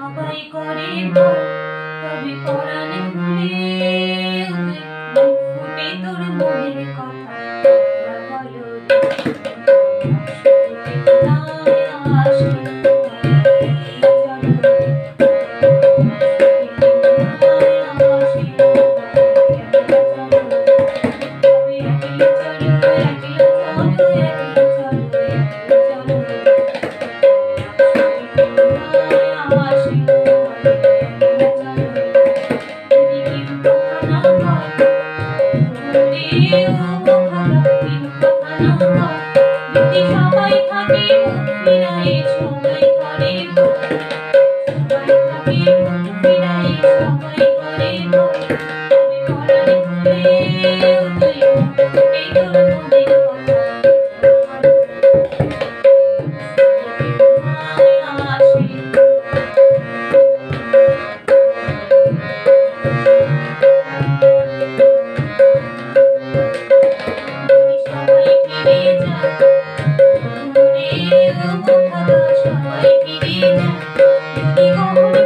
সবাই করে ভয়, তবে পরাণ খুলে মুখ ফুটে তোর মনের কথা বলো রে। সবাই থাকে মুখ ফিরায় সবাই করে সবাই থাকে মুখ ফিরায় সবাই করে তবে পরাণ খুলে তুই মুখ ফুটে তোর মনের কথা সবাই ফিরে যায়, সবাই ফিরে যায়।